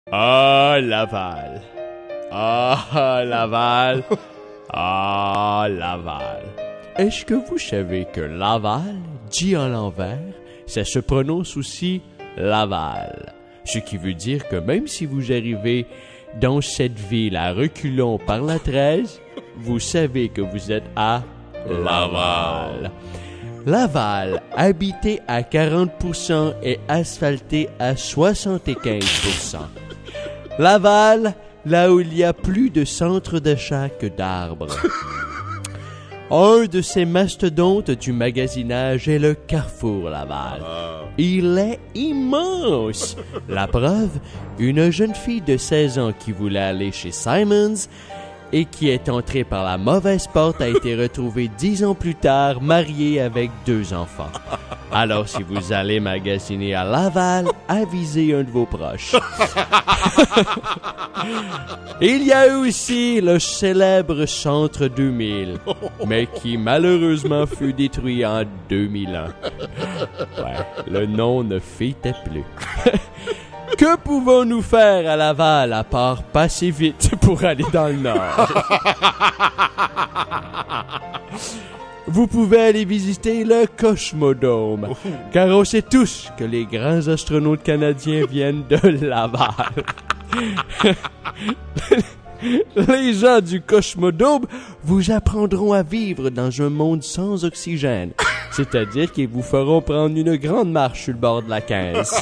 Ah, Laval. Ah, Laval. Ah, Laval. Est-ce que vous savez que Laval, dit à l'envers, ça se prononce aussi Laval? Ce qui veut dire que même si vous arrivez dans cette ville à reculons par la 13, vous savez que vous êtes à Laval. Laval, habité à 40% et asphalté à 75%. Laval, là où il y a plus de centres d'achat que d'arbres. Un de ces mastodontes du magasinage est le Carrefour Laval. Il est immense. La preuve, une jeune fille de 16 ans qui voulait aller chez Simons et qui est entrée par la mauvaise porte a été retrouvée 10 ans plus tard, mariée avec 2 enfants. Alors, si vous allez magasiner à Laval, avisez un de vos proches. Il y a aussi le célèbre Centre 2000, mais qui malheureusement fut détruit en 2001. Ouais, le nom ne fitait plus. Que pouvons-nous faire à Laval à part passer vite pour aller dans le nord? Vous pouvez aller visiter le Cosmodome, car on sait tous que les grands astronautes canadiens viennent de Laval. Les gens du Cosmodome vous apprendront à vivre dans un monde sans oxygène, c'est-à-dire qu'ils vous feront prendre une grande marche sur le bord de la 15.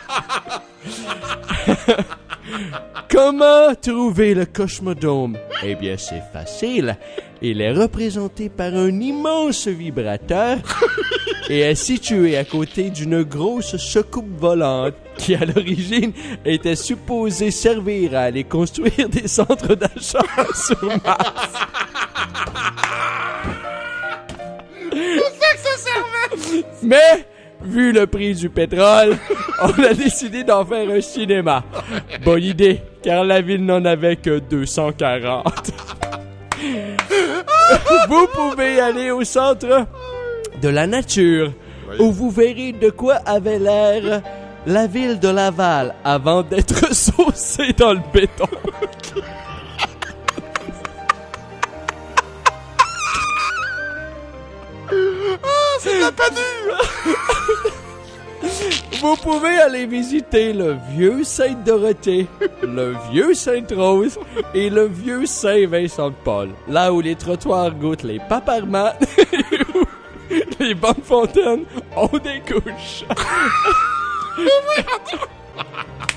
Comment trouver le Cosmodome? Eh bien, c'est facile. Il est représenté par un immense vibrateur et est situé à côté d'une grosse soucoupe volante qui, à l'origine, était supposée servir à aller construire des centres d'achat sur Mars. C'est ça que ça servait! Mais, vu le prix du pétrole, on a décidé d'en faire un cinéma. Bonne idée, car la ville n'en avait que 240. Vous pouvez aller au centre de la nature, où vous verrez de quoi avait l'air la ville de Laval avant d'être saucée dans le béton. C'est de la panure! Vous pouvez aller visiter le vieux Sainte-Dorothée, le vieux Sainte-Rose et le vieux Saint-Vincent-de-Paul, là où les trottoirs goûtent les paparmans et où les bonnes fontaines ont des couches.